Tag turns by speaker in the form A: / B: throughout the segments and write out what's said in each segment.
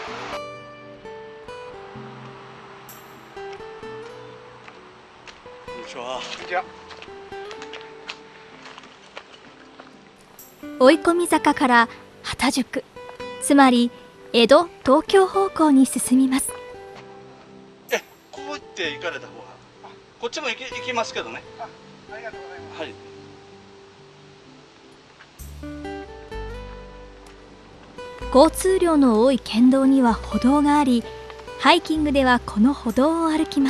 A: こんにちは。
B: 追い込み坂から畑宿、つまり江戸東京方向に進みます。
A: こう行って行かれた方が、こっちも行きますけどね。
C: ありがとうございます。
A: はい。
B: 交通量の多い県道には歩道があり、ハイキングではこの歩道を歩きます。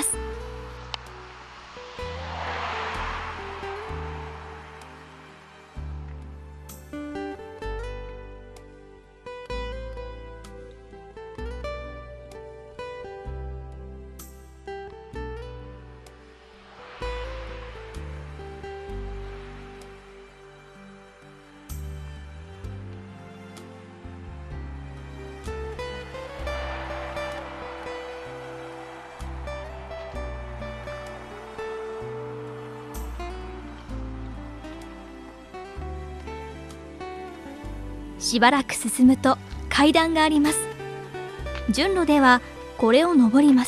B: しばらく進むと階段があります。順路ではこれを登ります。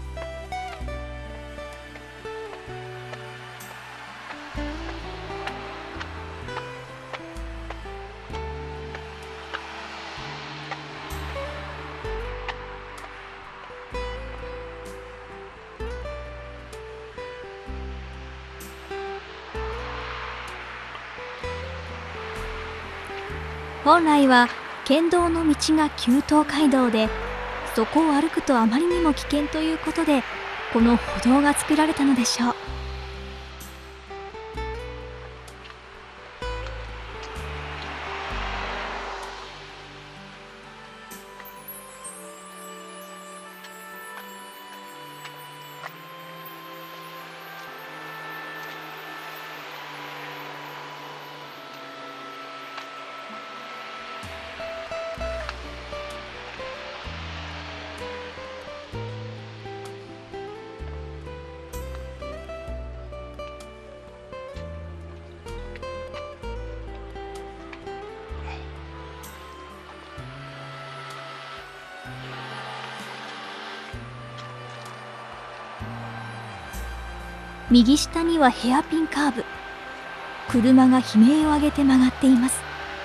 B: 本来は県道の道が旧東街道で、そこを歩くとあまりにも危険ということで、この歩道が作られたのでしょう。右下にはヘアピンカーブ。車が悲鳴を上げて曲がっています。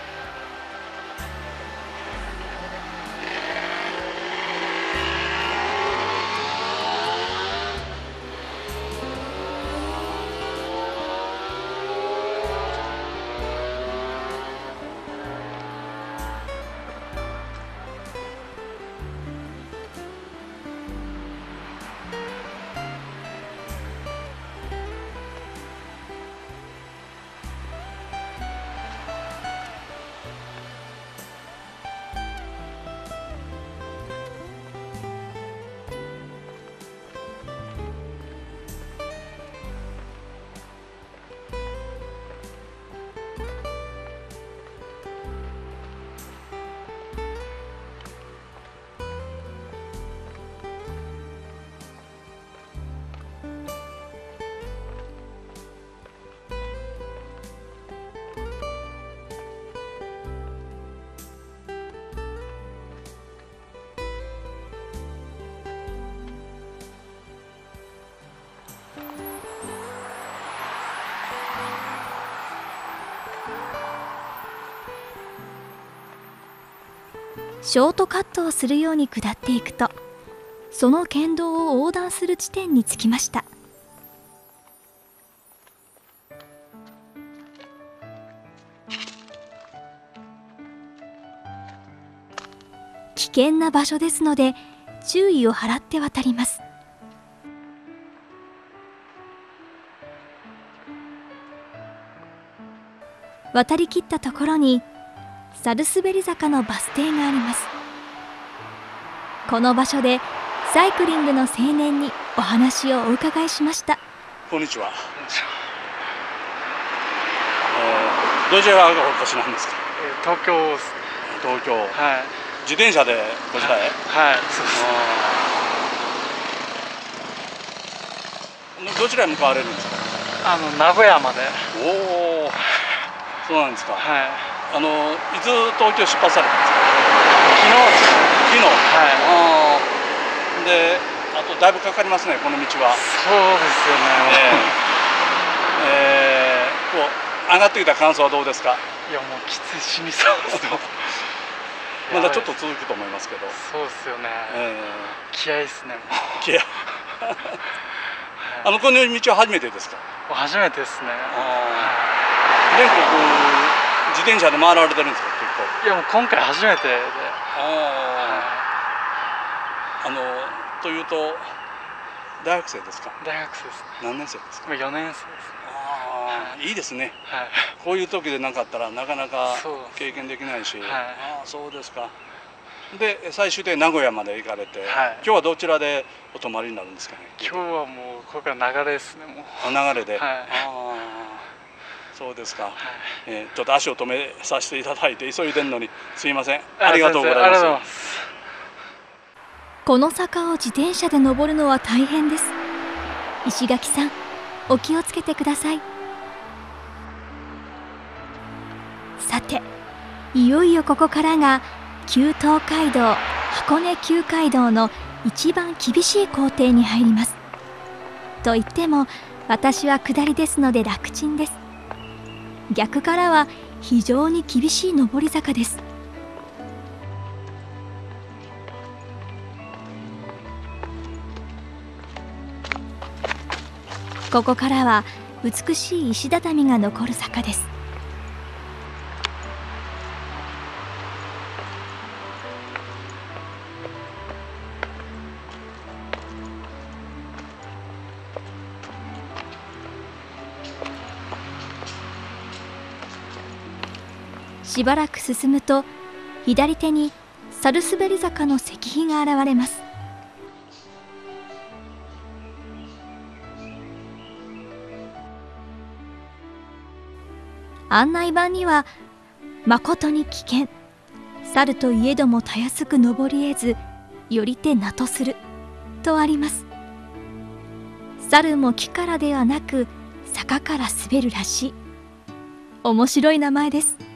B: ショートカットをするように下っていくと、その県道を横断する地点に着きました。危険な場所ですので注意を払って渡ります。渡りきったところにサルスベリ坂のバス停があります。この場所でサイクリングの青年にお話をお伺いしました。
A: こんにちは。どちらがお越しなんですか？
C: 東京です。
A: 東京。
C: はい。
A: 自転車でこちらへ。
C: はい、そうです。
A: どちらに向かわれるんですか？
C: 名古屋まで。
A: おお、そうなんですか。
C: はい。
A: いつ東京出発されたんですか？
C: 昨日。
A: 昨日。 とだいぶかかりますね、この道は。
C: そうですよね。
A: こう上がってきた感想はどうですか？
C: いやもうきつい、死にそうです。
A: まだちょっと続くと思いますけど。
C: そうですよね。気合いですね。もう
A: 気合。この道は初めてですか？
C: 初めてですね。
A: 全国自転車で回られてるんですか？結構。
C: いやもう今回初めてで。
A: というと大学生ですか？
C: 大学生ですね。
A: 何年生ですか
C: ？4年生です。
A: いいですね。こういう時でなかったらなかなか経験できないし。そうですか。で最終で名古屋まで行かれて、今日はどちらでお泊まりになるんですかね？
C: 今日はもうこれから流れですね。もう
A: 流れで。そうですか。ちょっと足を止めさせていただいて急いでるのにすいません。ありがとうございます。
B: この坂を自転車で登るのは大変です。石垣さん、お気をつけてください。さて、いよいよここからが旧東海道箱根旧街道の一番厳しい工程に入ります。と言っても私は下りですので楽ちんです。逆からは非常に厳しい上り坂です。ここからは美しい石畳が残る坂です。しばらく進むと左手にサルスベリ坂の石碑が現れます。案内板には「誠に危険、猿といえどもたやすく登り得ず、よりて名とする」とあります。猿も木からではなく坂から滑るらしい。面白い名前です。